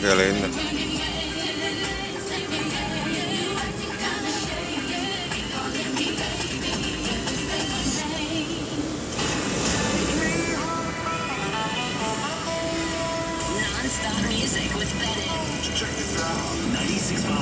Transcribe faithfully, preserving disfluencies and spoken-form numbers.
qué lindo. Non-stop music with Bennett. Check this out. ninety-six point